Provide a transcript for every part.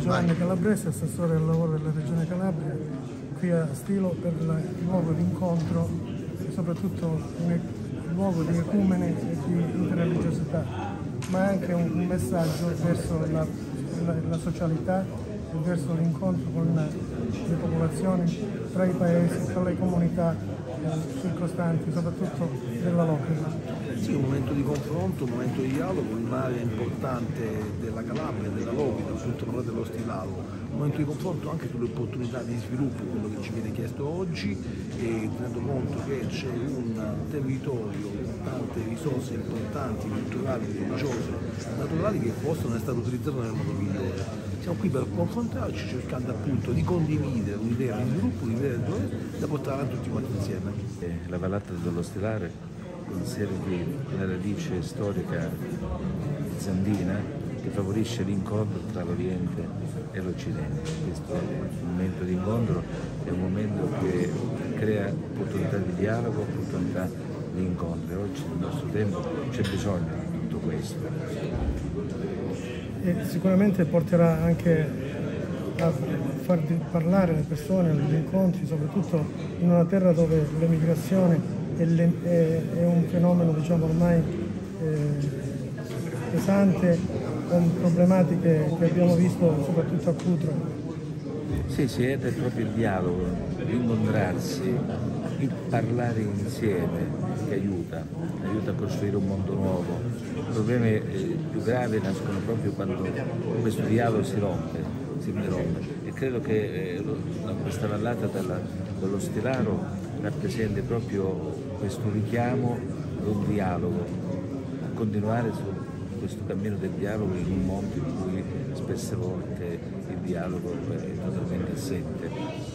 Giovanni Calabrese, assessore al lavoro della Regione Calabria, qui a Stilo per il luogo di incontro e soprattutto un luogo di ecumene e di interreligiosità, ma anche un messaggio verso la socialità e verso l'incontro con le popolazioni, tra i paesi, tra le comunità circostanti, soprattutto della Locri. Sì, un momento di confronto, un momento di dialogo in un'area importante della Calabria, della Locri, soprattutto dello Stilalo, un momento di confronto anche sulle opportunità di sviluppo, quello che ci viene chiesto oggi, e tenendo conto che c'è un territorio con tante risorse importanti, culturali, religiose, naturali, che possono essere utilizzate nel modo migliore. Siamo qui per confrontarci, cercando appunto di condividere un'idea di sviluppo, un'idea da portare avanti tutti quanti insieme. La vallata dello Stilare conservi una radice storica bizantina che favorisce l'incontro tra l'Oriente e l'Occidente. Questo è un momento di incontro, è un momento che crea opportunità di dialogo, opportunità di incontro, e oggi nel nostro tempo c'è bisogno di tutto questo. E sicuramente porterà anche a far parlare le persone, agli incontri, soprattutto in una terra dove l'emigrazione è un fenomeno, diciamo, ormai pesante, con problematiche che abbiamo visto soprattutto a Cutro. Sì, è proprio il dialogo, l'incontrarsi, il parlare insieme che aiuta a costruire un mondo nuovo. I problemi più gravi nascono proprio quando questo dialogo si rompe. E credo che questa vallata dello Stilaro rappresenti proprio questo richiamo ad un dialogo, a continuare su questo cammino del dialogo in un mondo in cui spesse volte il dialogo è totalmente assente.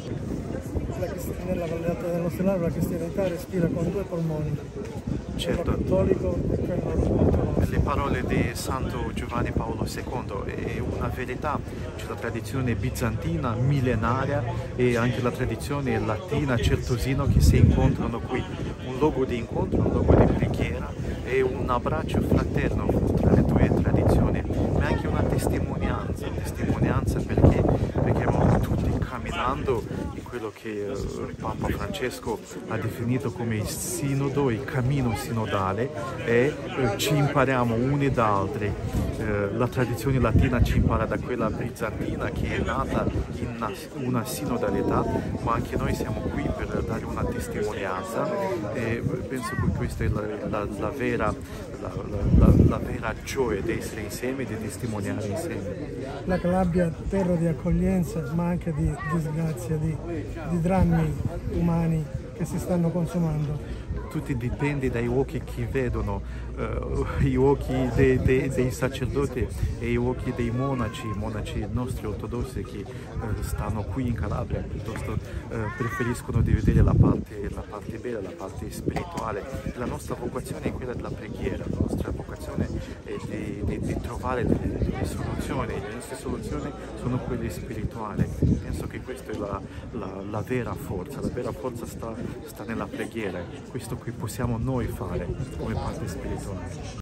Nella vallata dello Stilaro la cristianità respira con due polmoni, certo, quello cattolico e quello ortodosso. Le parole di Santo Giovanni Paolo II è una verità, c'è la tradizione bizantina millenaria e anche la tradizione latina certosina che si incontrano qui, un luogo di incontro, un luogo di preghiera e un abbraccio fraterno tra le due tradizioni, ma anche una testimonianza perché stiamo tutti camminando in quello che Papa Francesco ha definito come il sinodo, il cammino sinodale, e ci impariamo uni da altri. La tradizione latina ci impara da quella bizantina che è nata in una sinodalità, ma anche noi siamo qui per dare una testimonianza e penso che questa è la vera gioia di essere insieme, di testimoniare insieme. La Calabria, terra di accoglienza, ma anche di disgrazia, di drammi umani che si stanno consumando. Tutto dipende dai occhi che vedono, gli occhi dei sacerdoti e gli occhi dei monaci nostri ortodossi che stanno qui in Calabria, piuttosto preferiscono di vedere la parte bella, la parte spirituale. La nostra vocazione è quella della preghiera, la nostra vocazione è di trovare delle soluzioni, le nostre soluzioni sono quelle spirituali. Penso che questa è la vera forza sta nella preghiera, questo che possiamo noi fare come parte spirituale.